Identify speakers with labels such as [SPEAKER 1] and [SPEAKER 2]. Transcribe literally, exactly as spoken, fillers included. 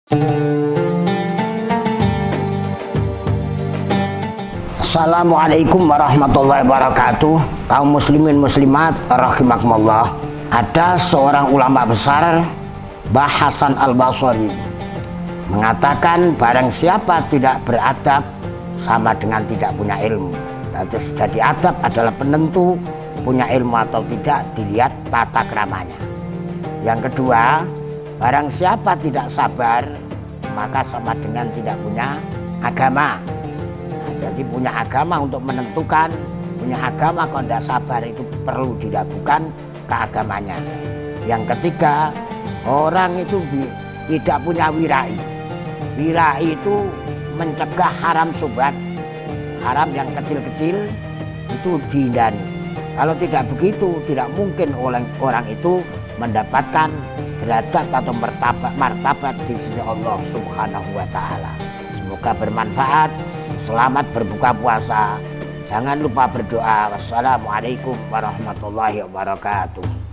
[SPEAKER 1] Assalamualaikum warahmatullahi wabarakatuh. Kaum muslimin muslimat rahimakumullah. Ada seorang ulama besar, Mbah Hasan Al-Basri, mengatakan barang siapa tidak beradab sama dengan tidak punya ilmu. Jadi adab adalah penentu punya ilmu atau tidak, dilihat tata keramanya. Yang kedua, barang siapa tidak sabar maka sama dengan tidak punya agama. Jadi punya agama untuk menentukan, punya agama kalau tidak sabar itu perlu diragukan keagamanya. Yang ketiga, orang itu tidak punya wirai. Wirai itu mencegah haram syubhat, haram yang kecil-kecil itu dihindari. Kalau tidak begitu, tidak mungkin orang, orang itu mendapatkan derajat atau martabat, martabat di sisi Allah Subhanahu wa Ta'ala. Semoga bermanfaat. Selamat berbuka puasa. Jangan lupa berdoa. Wassalamualaikum warahmatullahi wabarakatuh.